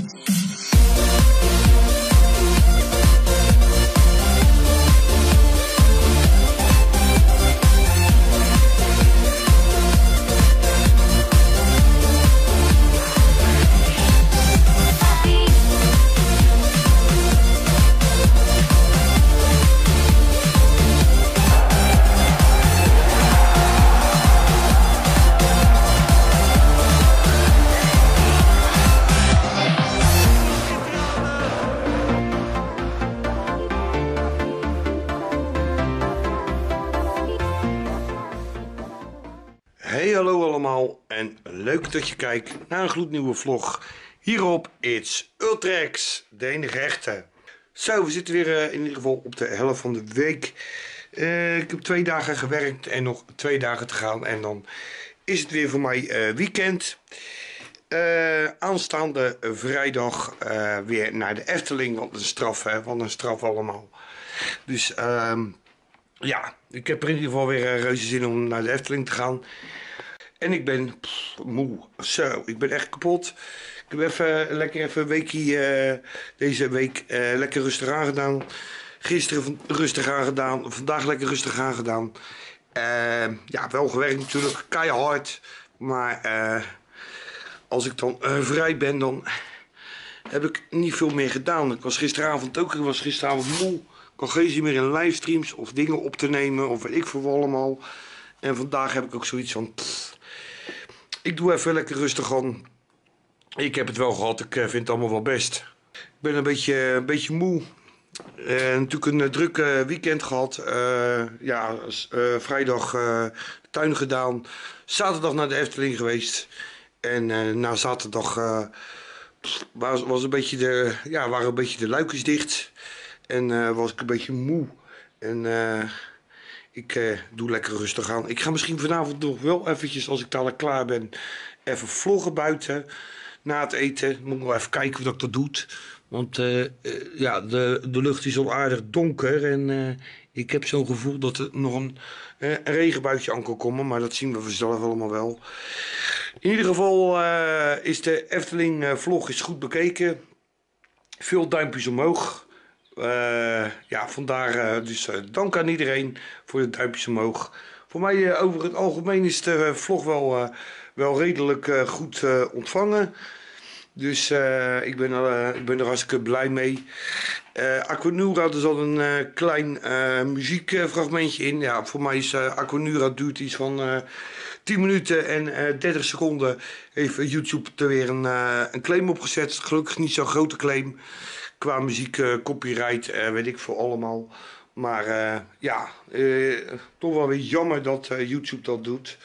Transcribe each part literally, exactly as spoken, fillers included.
Hey, hallo allemaal en leuk dat je kijkt naar een gloednieuwe vlog hier op It's Ultrex, de enige echte. Zo, we zitten weer uh, in ieder geval op de helft van de week. Uh, ik heb twee dagen gewerkt en nog twee dagen te gaan en dan is het weer voor mij uh, weekend. Uh, aanstaande vrijdag uh, weer naar de Efteling, wat een straf, hè, wat een straf allemaal. Dus uh, ja, ik heb er in ieder geval weer uh, reuze zin om naar de Efteling te gaan. En ik ben pff, moe, zo, ik ben echt kapot. Ik heb even lekker even een weekje uh, deze week uh, lekker rustig aangedaan. Gisteren rustig aangedaan, vandaag lekker rustig aangedaan. Uh, ja, wel gewerkt natuurlijk, keihard. Maar uh, als ik dan uh, vrij ben, dan heb ik niet veel meer gedaan. Ik was gisteravond ook, ik was gisteravond moe. Ik had geen zin meer in livestreams of dingen op te nemen of weet ik veel allemaal. En vandaag heb ik ook zoiets van, pff, ik doe even lekker rustig aan. Ik heb het wel gehad, ik vind het allemaal wel best. Ik ben een beetje, een beetje moe. Uh, natuurlijk een uh, druk uh, weekend gehad. Uh, ja, uh, vrijdag uh, tuin gedaan. Zaterdag naar de Efteling geweest. En uh, na zaterdag uh, was, was een beetje de, ja, waren een beetje de luikjes dicht. En uh, was ik een beetje moe. En uh, ik uh, doe lekker rustig aan. Ik ga misschien vanavond nog wel eventjes, als ik dadelijk klaar ben, even vloggen buiten. Na het eten. Moet ik nog even kijken of ik dat doe. Want uh, uh, ja, de, de lucht is al aardig donker. En uh, ik heb zo'n gevoel dat er nog een, uh, een regenbuitje aan kan komen. Maar dat zien we vanzelf allemaal wel. In ieder geval uh, is de Efteling uh, vlog is goed bekeken. Veel duimpjes omhoog. Uh, ja, vandaar uh, dus uh, dank aan iedereen voor de duimpjes omhoog. Voor mij uh, over het algemeen is de uh, vlog wel, uh, wel redelijk uh, goed uh, ontvangen. Dus uh, ik, ben er, uh, ik ben er hartstikke blij mee. Uh, Aquanura, er zat een uh, klein uh, muziekfragmentje in. Ja, voor mij is uh, Aquanura duurt iets van uh, tien minuten en uh, dertig seconden. Heeft YouTube er weer een, uh, een claim opgezet. Gelukkig niet zo'n grote claim. Qua muziek, uh, copyright, uh, weet ik veel allemaal. Maar uh, ja, uh, toch wel weer jammer dat uh, YouTube dat doet.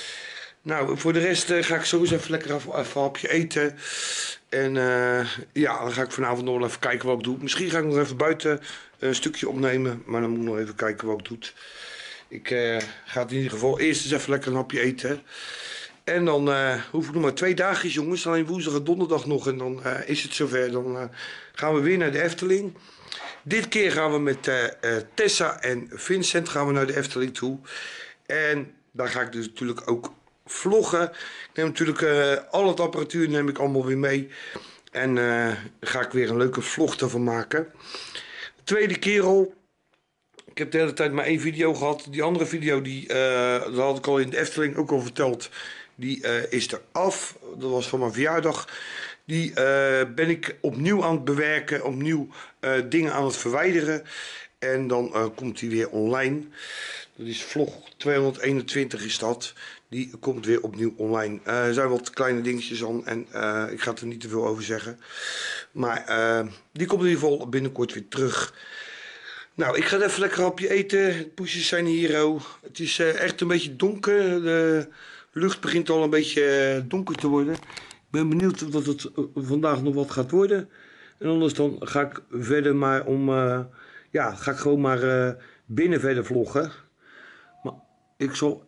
Nou, voor de rest uh, ga ik sowieso even lekker even, even een hapje eten. En uh, ja, dan ga ik vanavond nog wel even kijken wat ik doe. Misschien ga ik nog even buiten een stukje opnemen. Maar dan moet ik nog even kijken wat ik doe. Ik uh, ga het in ieder geval eerst eens even lekker een hapje eten. En dan uh, hoef ik nog maar twee dagjes, jongens. Alleen woensdag en donderdag nog. En dan uh, is het zover. Dan uh, gaan we weer naar de Efteling. Dit keer gaan we met uh, uh, Tessa en Vincent gaan we naar de Efteling toe. En daar ga ik dus natuurlijk ook vloggen. Ik neem natuurlijk uh, al het apparatuur neem ik allemaal weer mee. En uh, ga ik weer een leuke vlog ervan maken. De tweede keer al. Ik heb de hele tijd maar één video gehad. Die andere video, die, uh, dat had ik al in de Efteling ook al verteld. Die uh, is er af. Dat was van mijn verjaardag. Die uh, ben ik opnieuw aan het bewerken. Opnieuw uh, dingen aan het verwijderen. En dan uh, komt die weer online. Dat is vlog tweehonderdeenentwintig is dat. Die komt weer opnieuw online. Uh, er zijn wat kleine dingetjes aan. En uh, ik ga er niet te veel over zeggen. Maar uh, die komt in ieder geval binnenkort weer terug. Nou, ik ga even lekker een hapje eten. De poesjes zijn hier. Oh. Het is uh, echt een beetje donker. De lucht begint al een beetje uh, donker te worden. Ik ben benieuwd of dat het uh, vandaag nog wat gaat worden. En anders dan ga ik verder maar om... Uh, ja, ga ik gewoon maar uh, binnen verder vloggen. Maar ik zal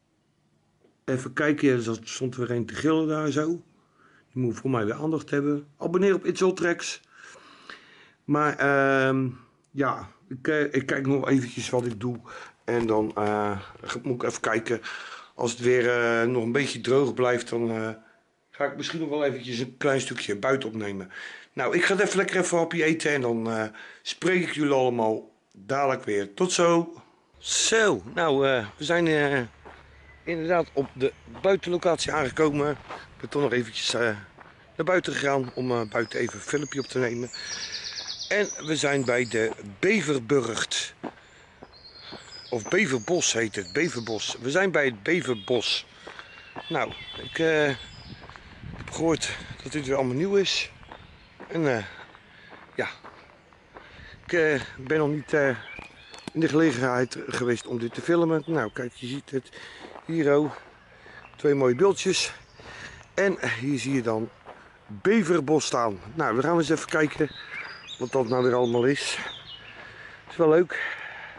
even kijken. Er stond weer een te gillen daar zo. Die moet voor mij weer aandacht hebben. Abonneer op It's Ultrex. Maar uh, ja, ik, uh, ik kijk nog eventjes wat ik doe. En dan uh, moet ik even kijken. Als het weer uh, nog een beetje droog blijft, dan uh, ga ik misschien nog wel eventjes een klein stukje buiten opnemen. Nou, ik ga even lekker even een hapje eten en dan uh, spreek ik jullie allemaal dadelijk weer. Tot zo! Zo, nou, uh, we zijn uh, inderdaad op de buitenlocatie aangekomen. Ik ben toch nog eventjes uh, naar buiten gegaan om uh, buiten even een filmpje op te nemen. En we zijn bij de Beverburgt. Of Beverbos heet het, Beverbos. We zijn bij het Beverbos. Nou, ik uh, heb gehoord dat dit weer allemaal nieuw is. En uh, ja, ik uh, ben nog niet uh, in de gelegenheid geweest om dit te filmen. Nou, kijk, je ziet het hier ook. Twee mooie beeldjes. En hier zie je dan Beverbos staan. Nou, dan gaan we eens even kijken wat dat nou weer allemaal is. Is wel leuk.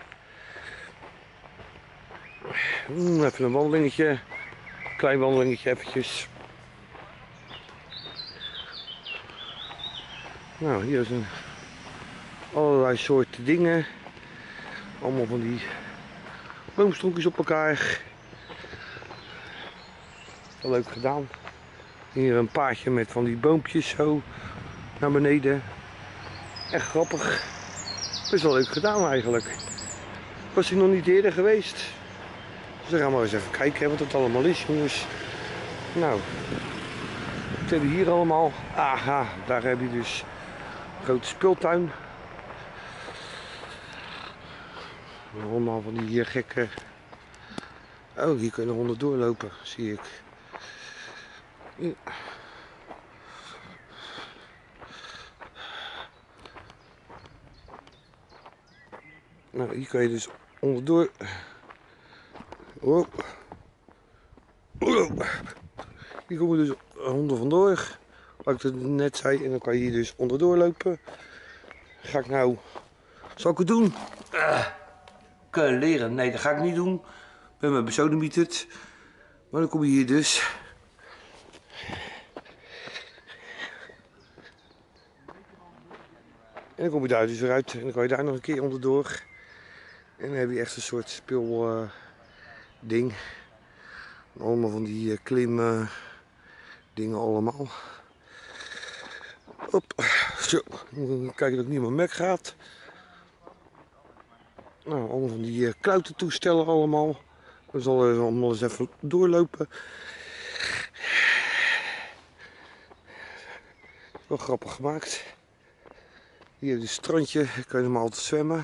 Hmm, even een wandelingetje. Klein wandelingetje eventjes. Nou, hier zijn allerlei soorten dingen. Allemaal van die boomstronkjes op elkaar. Wel leuk gedaan. Hier een paadje met van die boompjes zo naar beneden. Echt grappig. Best wel leuk gedaan eigenlijk. Ik was hier nog niet eerder geweest. Dus dan gaan we maar eens even kijken wat het allemaal is, jongens. Nou, wat hebben we hier allemaal? Aha, daar heb je dus een grote speeltuin. Allemaal van die hier gekke... Oh, hier kunnen honden doorlopen, zie ik. Ja. Nou, hier kan je dus onderdoor. Oh. Oh. Hier komen dus honden vandoor. Wat ik het net zei. En dan kan je hier dus onderdoor lopen. Ga ik nou. Zal ik het doen? Uh, kunnen leren? Nee, dat ga ik niet doen. Ik ben me besodemieterd. Maar dan kom je hier dus. En dan kom je daar dus weer uit. En dan kan je daar nog een keer onderdoor. En dan heb je echt een soort speel uh, ding. Allemaal van die uh, klim uh, dingen allemaal. Hop. Zo. Kijken dat ik niet in mijn mek gaat. Nou, allemaal van die uh, kluitentoestellen allemaal. We zullen er allemaal eens even doorlopen. Wel grappig gemaakt. Hier is het strandje. Daar kan je normaal altijd zwemmen.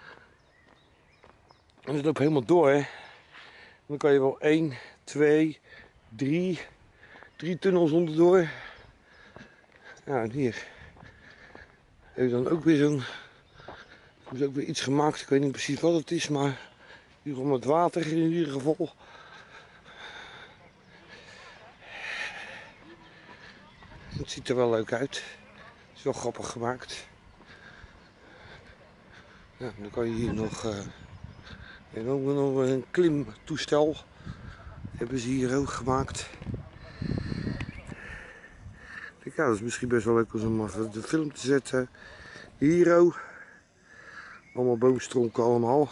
En het loopt helemaal door, hè. Dan kan je wel één, twee, drie, drie tunnels onderdoor. Ja, en hier heb je dan ook weer zo'n, er is ook weer iets gemaakt. Ik weet niet precies wat het is, maar hier om het water in ieder geval. Het ziet er wel leuk uit. Het is wel grappig gemaakt. Ja, dan kan je hier nog... Uh, En ook nog een klimtoestel hebben ze hier ook gemaakt. Ik denk, ja, dat is misschien best wel leuk om even de film te zetten. Hier ook. Allemaal boomstronken allemaal.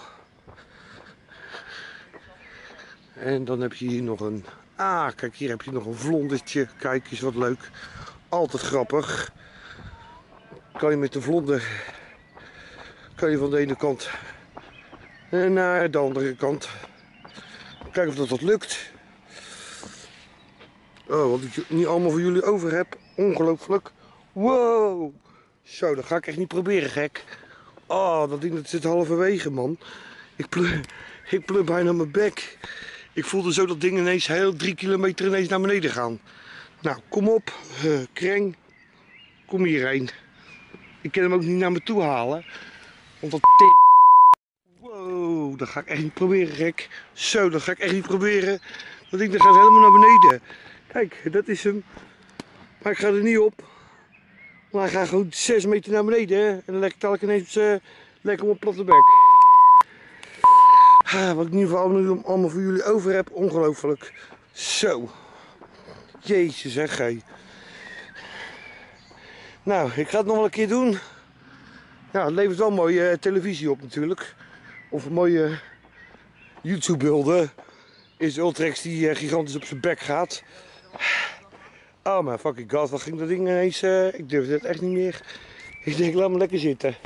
En dan heb je hier nog een... Ah, kijk, hier heb je nog een vlondertje. Kijk eens wat leuk. Altijd grappig. Kan je met de vlonder... Kan je van de ene kant... En naar de andere kant. Kijken of dat, dat lukt. Oh, wat ik niet allemaal voor jullie over heb. Ongelooflijk. Wow. Zo, dat ga ik echt niet proberen, gek. Oh, dat ding dat zit halverwege, man. Ik pleur, ik pleur bijna mijn bek. Ik voelde zo dat ding ineens heel drie kilometer ineens naar beneden gaan. Nou, kom op. Uh, Kreng. Kom hierheen. Ik kan hem ook niet naar me toe halen. Want dat wow, dat ga ik echt niet proberen, gek. Zo, dat ga ik echt niet proberen. Dat ding dat gaat helemaal naar beneden. Kijk, dat is hem. Maar ik ga er niet op. Maar hij gaat gewoon zes meter naar beneden. Hè? En dan leg ik telkens ineens uh, lekker op mijn platte bek. Ah, wat ik in ieder geval nu allemaal voor jullie over heb. Ongelooflijk. Zo. Jezus, zeg hé. Nou, ik ga het nog wel een keer doen. Ja, het levert wel mooie uh, televisie op natuurlijk. Of mooie YouTube beelden. Is Ultrex die uh, gigantisch op zijn bek gaat. Oh mijn fucking god, wat ging dat ding ineens? Uh, ik durfde het echt niet meer. Ik denk, laat me lekker zitten.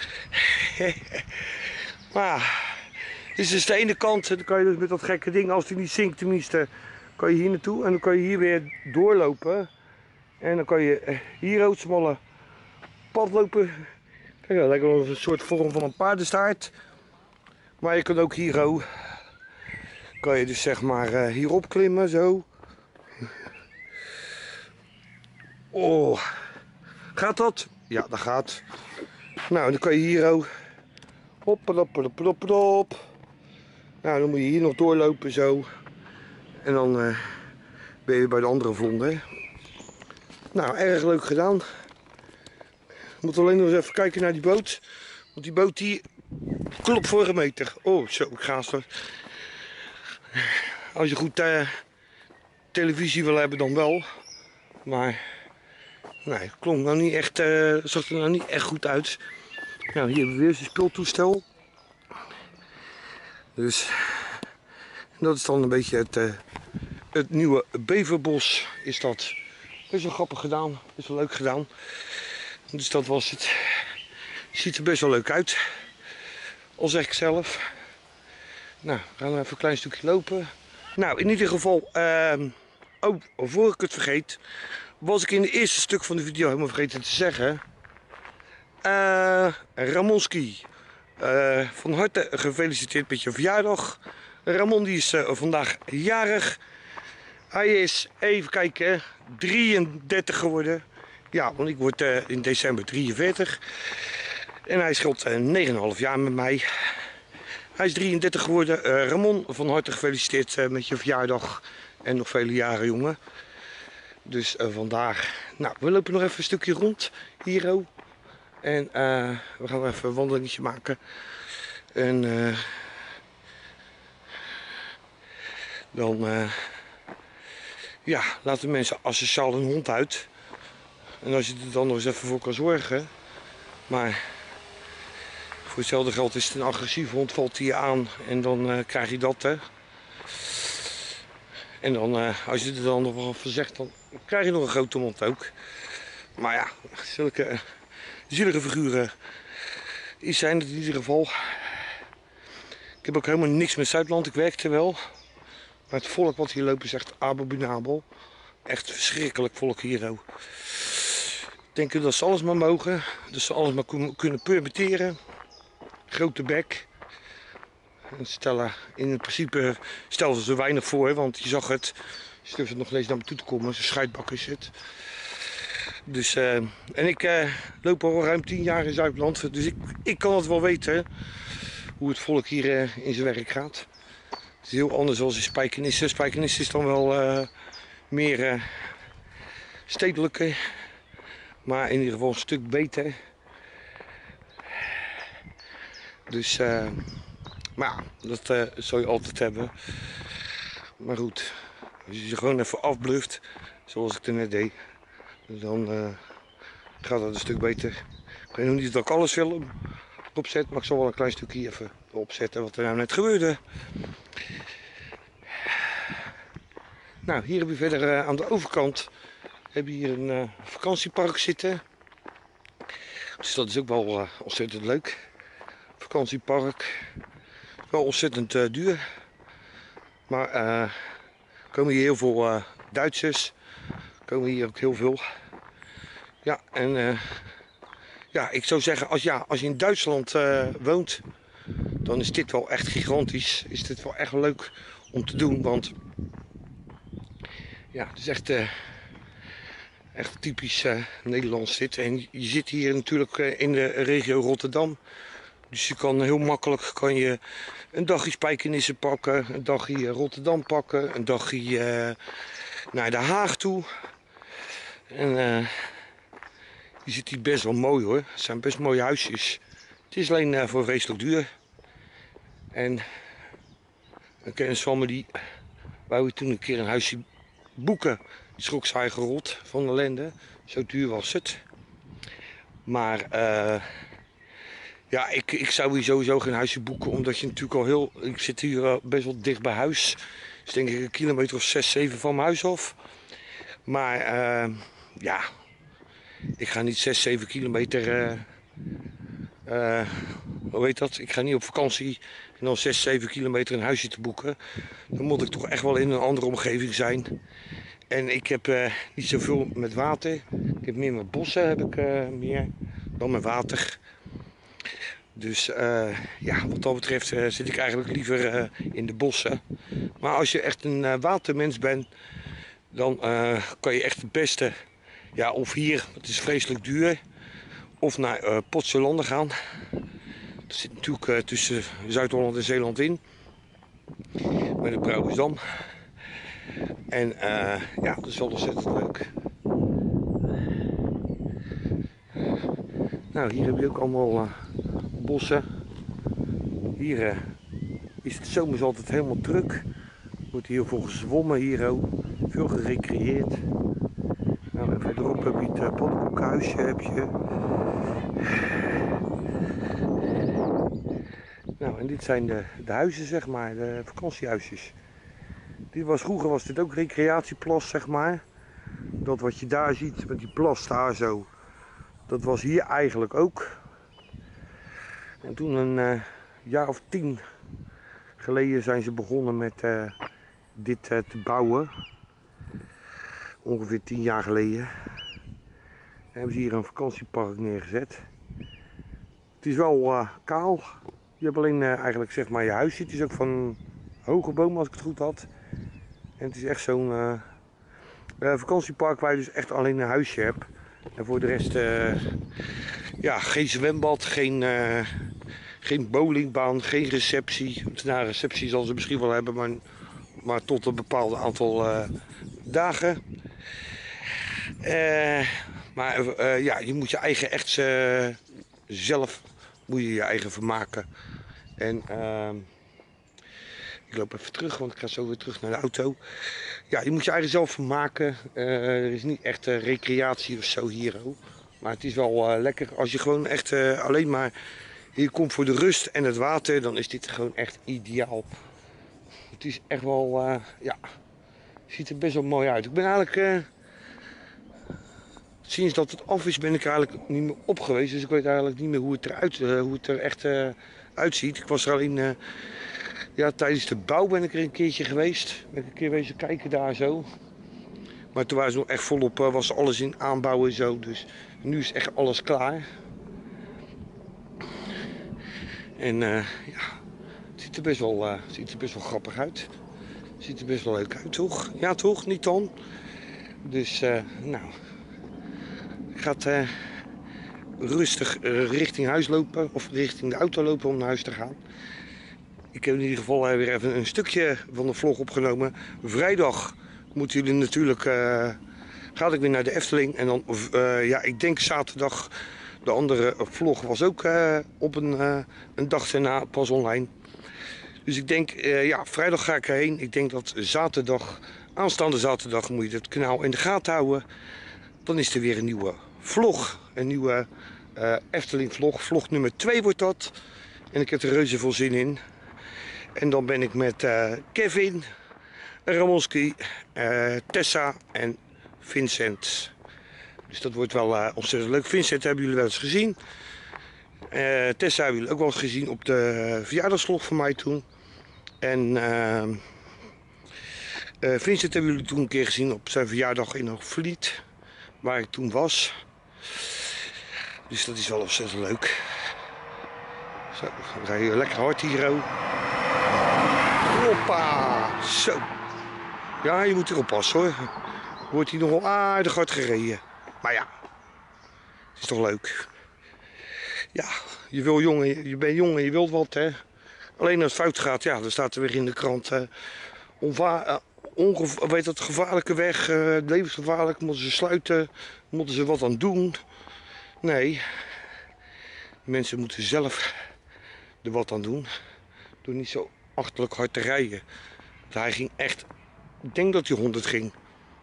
Maar dit is dus de ene kant. Dan kan je dus met dat gekke ding, als die niet zinkt tenminste, kan je hier naartoe. En dan kan je hier weer doorlopen. En dan kan je hier ook smalle pad lopen. Kijk, dat lijkt wel een soort vorm van een paardenstaart. Maar je kan ook hier ook. Kan je dus zeg maar uh, hierop klimmen, zo. Oh, gaat dat? Ja, dat gaat. Nou, dan kan je hier ook. Hop, hop, hop, hop, hop. Nou, dan moet je hier nog doorlopen, zo. En dan uh, ben je bij de andere vlonder. Nou, erg leuk gedaan. Ik moet alleen nog eens even kijken naar die boot. Want die boot die klopt voor een meter. Oh, zo, ik ga zo. Als je goed uh, televisie wil hebben, dan wel. Maar, nee, klonk nou niet echt, uh, zag er nou niet echt goed uit. Nou, hier hebben we weer zo'n speeltoestel. Dus, dat is dan een beetje het, uh, het nieuwe Beverbos. Is dat best wel grappig gedaan, best wel leuk gedaan. Dus dat was het. Ziet er best wel leuk uit. Al zeg ik zelf. Nou, we gaan even een klein stukje lopen. Nou, in ieder geval, uh, oh, voor ik het vergeet, was ik in het eerste stuk van de video helemaal vergeten te zeggen. Uh, Ramonski, uh, van harte gefeliciteerd met je verjaardag. Ramon die is uh, vandaag jarig. Hij is, even kijken, drieëndertig geworden. Ja, want ik word uh, in december drieënveertig. En hij scheelt uh, negen komma vijf jaar met mij. Hij is drieëndertig geworden. Uh, Ramon, van harte gefeliciteerd uh, met je verjaardag. En nog vele jaren, jongen. Dus uh, vandaag. Nou, we lopen nog even een stukje rond. Hier ook. En uh, we gaan even een wandelingetje maken. En uh, dan uh, ja, laten mensen asociaal een hond uit. En als je er dan nog eens even voor kan zorgen. Maar voor hetzelfde geld is het een agressieve hond, valt hij je aan en dan uh, krijg je dat, hè. En dan, uh, als je er dan nog wel van zegt, dan krijg je nog een grote mond ook. Maar ja, zulke uh, zielige figuren die zijn het in ieder geval. Ik heb ook helemaal niks met Zuidland, ik werkte wel. Maar het volk wat hier loopt is echt abominabel. Echt verschrikkelijk volk hier ook. Denken dat ze alles maar mogen, dat ze alles maar kunnen permitteren. Grote bek. En stellen, in principe stellen ze er weinig voor, want je zag het. Je durft het nog eens naar me toe te komen, zo'n scheidbak is het. Dus, uh, en ik uh, loop al ruim tien jaar in Zuidland, dus ik, ik kan het wel weten hoe het volk hier uh, in zijn werk gaat. Het is heel anders dan in Spijkenisse. Spijkenisse is dan wel uh, meer uh, stedelijke. Maar in ieder geval een stuk beter. Dus, uh, maar ja, dat uh, zou je altijd hebben. Maar goed, als je ze gewoon even afbluft, zoals ik er net deed, dan uh, gaat dat een stuk beter. Ik weet nog niet dat ik alles film opzet, maar ik zal wel een klein stukje even opzetten wat er nou net gebeurde. Nou, hier heb je verder uh, aan de overkant heb je hier een uh, vakantiepark zitten. Dus dat is ook wel uh, ontzettend leuk. Vakantiepark. Wel ontzettend uh, duur. Maar uh, er komen hier heel veel uh, Duitsers. Er komen hier ook heel veel. Ja, en uh, ja, ik zou zeggen, als, ja, als je in Duitsland uh, woont, dan is dit wel echt gigantisch. Is dit wel echt leuk om te doen, want ja, het is echt... Uh, Echt typisch uh, Nederlands dit. En je zit hier natuurlijk uh, in de regio Rotterdam. Dus je kan heel makkelijk kan je een dagje Spijkenisse pakken, een dagje Rotterdam pakken, een dagje uh, naar Den Haag toe. En uh, je zit hier best wel mooi hoor. Het zijn best mooie huisjes. Het is alleen uh, voor vreselijk duur. En een kennis van me die wou je toen een keer een huisje boeken. Die schrok zijn eigen rot van de ellende. Zo duur was het. Maar uh, ja, ik, ik zou hier sowieso geen huisje boeken. Omdat je natuurlijk al heel... Ik zit hier uh, best wel dicht bij huis. Dus denk ik een kilometer of zes, zeven van mijn huis af. Maar uh, ja, ik ga niet zes, zeven kilometer, uh, uh, hoe heet dat? Ik ga niet op vakantie en dan zes, zeven kilometer een huisje te boeken. Dan moet ik toch echt wel in een andere omgeving zijn. En ik heb uh, niet zoveel met water. Ik heb meer met bossen, heb ik uh, meer dan met water. Dus uh, ja, wat dat betreft uh, zit ik eigenlijk liever uh, in de bossen. Maar als je echt een uh, watermens bent, dan uh, kan je echt het beste, ja, of hier, het is vreselijk duur, of naar uh, Potselanden gaan. Dat zit natuurlijk uh, tussen Zuid-Holland en Zeeland in, met de Brouwersdam. En uh, ja, dat is wel ontzettend leuk. Nou, hier heb je ook allemaal uh, bossen. Hier uh, is het zomers altijd helemaal druk. Wordt hier voor gezwommen, hier ook. Veel gerecreëerd. Nou, en verderop heb je het uh, pannenkoekhuisje. Heb je. Nou, en dit zijn de, de huizen, zeg maar, de vakantiehuisjes. Dit was, vroeger was dit ook recreatieplas, zeg maar. Dat wat je daar ziet met die plas daar zo, dat was hier eigenlijk ook. En toen een uh, jaar of tien geleden zijn ze begonnen met uh, dit uh, te bouwen. Ongeveer tien jaar geleden. Dan hebben ze hier een vakantiepark neergezet. Het is wel uh, kaal. Je hebt alleen uh, eigenlijk, zeg maar, je huisje. Het is ook van hoge bomen, als ik het goed had. En het is echt zo'n uh, uh, vakantiepark waar je dus echt alleen een huisje hebt. En voor de rest, uh, ja, geen zwembad, geen, uh, geen bowlingbaan, geen receptie. Nou, receptie zal ze misschien wel hebben, maar, maar tot een bepaald aantal uh, dagen. Uh, maar uh, ja, je moet je eigen echt uh, zelf, moet je je eigen vermaken. En uh, ik loop even terug, want ik ga zo weer terug naar de auto. Ja, je moet je eigen zelf vermaken. Uh, er is niet echt uh, recreatie of zo hier. Hoor. Maar het is wel uh, lekker. Als je gewoon echt uh, alleen maar hier komt voor de rust en het water, dan is dit gewoon echt ideaal. Het is echt wel, uh, ja, het ziet er best wel mooi uit. Ik ben eigenlijk, uh, sinds dat het af is, ben ik eigenlijk niet meer op geweest. Dus ik weet eigenlijk niet meer hoe het eruit, uh, hoe het er echt uh, uitziet. Ik was er alleen... Uh, Ja, tijdens de bouw ben ik er een keertje geweest. Ben ik een keer wezen kijken daar zo. Maar toen waren ze nog echt volop, was alles in aanbouw en zo. Dus nu is echt alles klaar. En uh, ja, het ziet er best wel, uh, ziet er best wel grappig uit. Het ziet er best wel leuk uit, toch? Ja, toch? Niet dan? Dus, uh, nou. Ik ga uh, rustig uh, richting huis lopen. Of richting de auto lopen om naar huis te gaan. Ik heb in ieder geval weer even een stukje van de vlog opgenomen. Vrijdag moeten jullie natuurlijk, uh, ga ik weer naar de Efteling. En dan, uh, ja, ik denk zaterdag, de andere vlog was ook uh, op een, uh, een dag daarna pas online. Dus ik denk, uh, ja, vrijdag ga ik erheen. Ik denk dat zaterdag, aanstaande zaterdag moet je het kanaal in de gaten houden. Dan is er weer een nieuwe vlog. Een nieuwe uh, Efteling vlog. Vlog nummer twee wordt dat. En ik heb er reuze veel zin in. En dan ben ik met uh, Kevin, Ramonski, uh, Tessa en Vincent. Dus dat wordt wel uh, ontzettend leuk. Vincent hebben jullie wel eens gezien. Uh, Tessa hebben jullie ook wel eens gezien op de verjaardagsvlog van mij toen. En uh, uh, Vincent hebben jullie toen een keer gezien op zijn verjaardag in Hoogvliet. Waar ik toen was. Dus dat is wel ontzettend leuk. Zo, dan ga je lekker hard hier ook. Hoppa, zo. Ja, je moet erop passen hoor. Wordt hij nogal aardig hard gereden. Maar ja, het is toch leuk. Ja, je wil jong, je bent jong en je wilt wat hè. Alleen als het fout gaat, ja, dan staat er weer in de krant. Uh, onva uh, ongev weet dat, gevaarlijke weg, uh, levensgevaarlijk, moeten ze sluiten, moeten ze wat aan doen. Nee, mensen moeten zelf er wat aan doen. Door niet zo achterlijk hard te rijden. Want hij ging echt, ik denk dat hij honderd ging.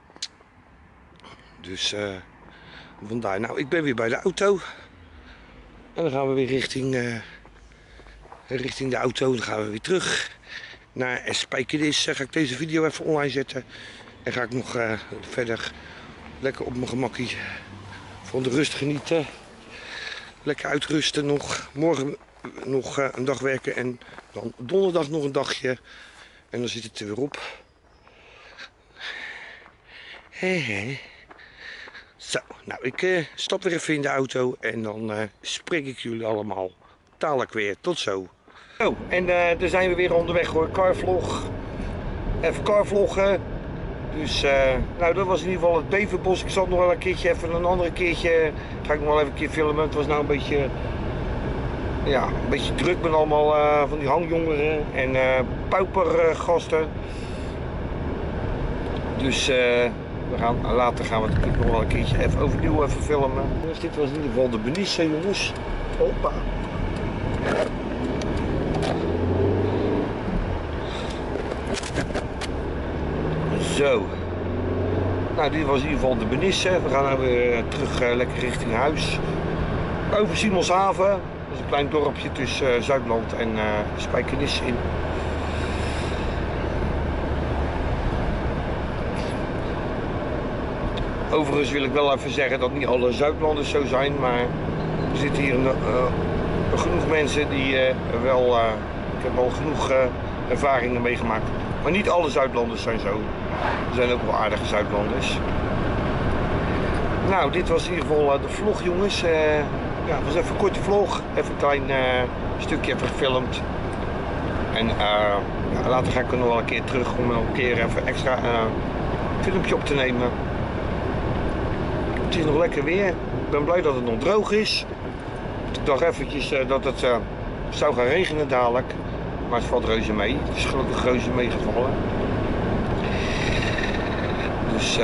Dus uh, vandaar. Nou, ik ben weer bij de auto. En dan gaan we weer richting, uh, richting de auto. Dan gaan we weer terug naar Spijkenis. Dan ga ik deze video even online zetten. En ga ik nog uh, verder lekker op mijn gemakkie van de rust genieten. Lekker uitrusten nog. Morgen nog uh, een dag werken en dan donderdag nog een dagje. En dan zit het er weer op. He he. Zo, nou ik uh, stap weer even in de auto en dan uh, spreek ik jullie allemaal dadelijk weer. Tot zo. Oh, en uh, daar zijn we weer onderweg hoor. Carvlog. Even carvloggen. Dus uh, nou dat was in ieder geval het Beverbos. Ik zal nog wel een keertje even een andere keertje. Ga ik nog wel even een keer filmen. Het was nou een beetje. Ja, een beetje druk met allemaal uh, van die hangjongeren en uh, paupergasten. Dus uh, we gaan, later gaan we het nog wel een keertje even overnieuw even filmen. Dus dit was in ieder geval de Benice, jongens. Hoppa. Zo. Nou, dit was in ieder geval de Benice. We gaan nou weer terug uh, lekker richting huis. Over Simonshaven. Dat is een klein dorpje tussen uh, Zuidland en uh, Spijkenisse in. Overigens wil ik wel even zeggen dat niet alle Zuidlanders zo zijn, maar er zitten hier een, uh, genoeg mensen die uh, wel, uh, ik heb al genoeg uh, ervaringen meegemaakt. Maar niet alle Zuidlanders zijn zo. Er zijn ook wel aardige Zuidlanders. Nou, dit was in ieder geval uh, de vlog, jongens. Uh, ja, het was even een korte vlog. Even een klein uh, stukje even gefilmd. En uh, ja, later ga ik er nog wel een keer terug om nog een keer even extra uh, filmpje op te nemen. Het is nog lekker weer. Ik ben blij dat het nog droog is. Ik dacht eventjes uh, dat het uh, zou gaan regenen dadelijk. Maar het valt reuze mee. Het is gelukkig reuze meegevallen. Dus uh,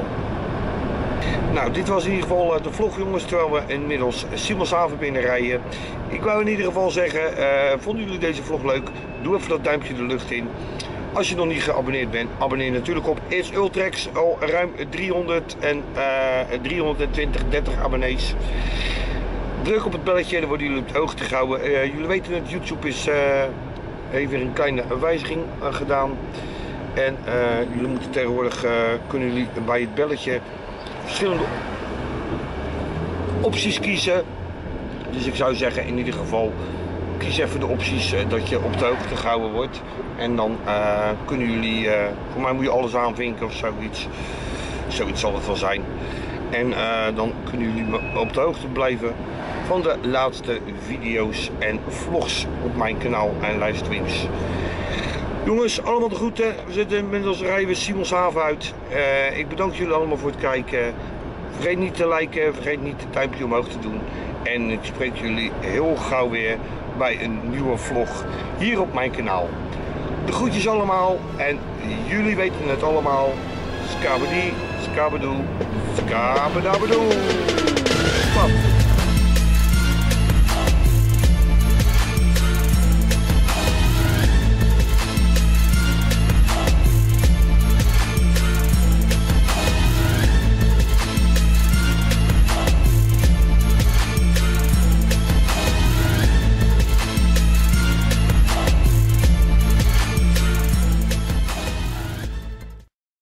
nou, dit was in ieder geval uh, de vlog, jongens, terwijl we inmiddels Simonshaven binnenrijden. Ik wou in ieder geval zeggen, uh, vonden jullie deze vlog leuk? Doe even dat duimpje de lucht in. Als je nog niet geabonneerd bent, abonneer natuurlijk op It's Ultrex. Al ruim driehonderd en, uh, driehonderdtwintig, dertig abonnees. Druk op het belletje, dan worden jullie op de hoogte gehouden. Uh, jullie weten het, YouTube is, uh, heeft weer een kleine wijziging uh, gedaan. En uh, jullie moeten tegenwoordig, uh, kunnen jullie bij het belletje verschillende opties kiezen. Dus ik zou zeggen, in ieder geval, kies even de opties uh, dat je op de hoogte gehouden wordt. En dan uh, kunnen jullie, uh, voor mij moet je alles aanvinken of zoiets. Zoiets zal het wel zijn. En uh, dan kunnen jullie op de hoogte blijven van de laatste video's en vlogs op mijn kanaal en livestreams. Jongens, allemaal de groeten. We zitten inmiddels rijden we Simonshaven uit. Uh, ik bedank jullie allemaal voor het kijken. Vergeet niet te liken, vergeet niet het duimpje omhoog te doen. En ik spreek jullie heel gauw weer bij een nieuwe vlog hier op mijn kanaal. De groetjes allemaal en jullie weten het allemaal. Skabadi, skabadoe, skabadabadoe. Pap.